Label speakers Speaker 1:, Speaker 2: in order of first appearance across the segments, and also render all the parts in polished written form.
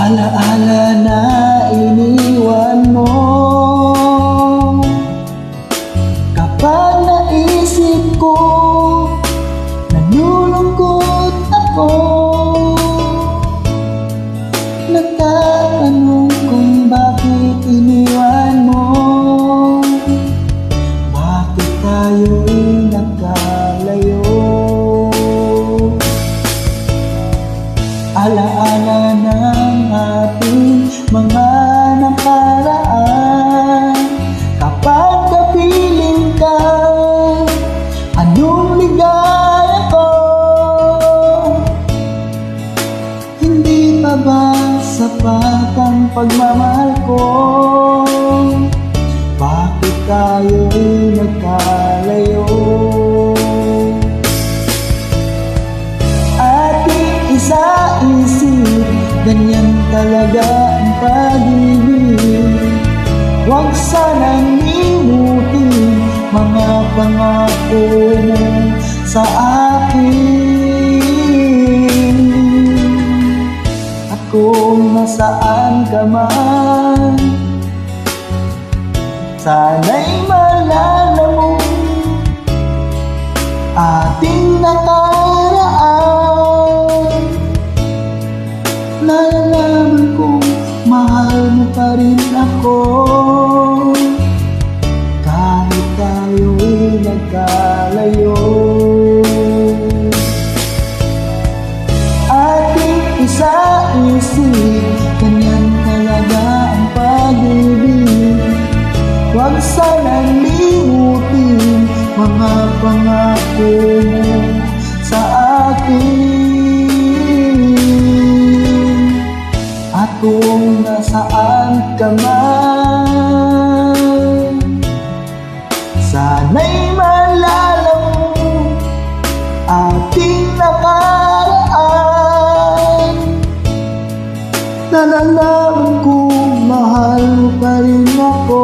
Speaker 1: Alaala na iniwan mo. Kapag naisip ko, nalulungkot ako. Nagtatanong kung bakit iniwan mo. Bakit tayo'y nagkalayo? Alaala ng ating mga nakaraan. Kapag kapiling ka, anong ligaya ko? Hindi pa ba sapat ang pagmamahal ko? Bakit tayo'y nagkalayo? Ating isa-isip, ganyan talaga ang pag-ibig. Huwag sanang limutin mga pangako mo sa akin. At kung nasaan ka man, sana'y maalala mo ating nakaraan. Nalalaman kong mahal mo pa rin ako, kahit tayo'y nagkalayo. Ating isa-isip, ganyan talaga ang pag-ibig. Huwag sanang limutin mga pangako mo sa akin. At kung nasaan ka man, sana'y maalala mo ating nakaraan. Nalalaman kong mahal mo pa rin ako,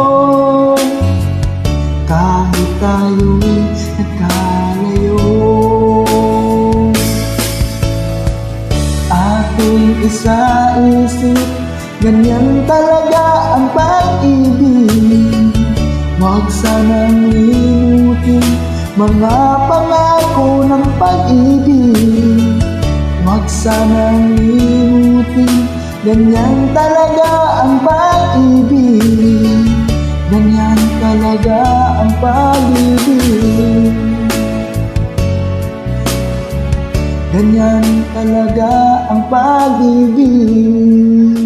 Speaker 1: kahit tayo'y nagkalayo. Ating isa-isip, ganyan talaga ang pag-ibig. Huwag sanang limutin mga pangako ng pag-ibig. Huwag sanang limutin, ganyan talaga ang pag-ibig. Ganyan talaga ang pag-ibig. Ganyan talaga ang pag-ibig.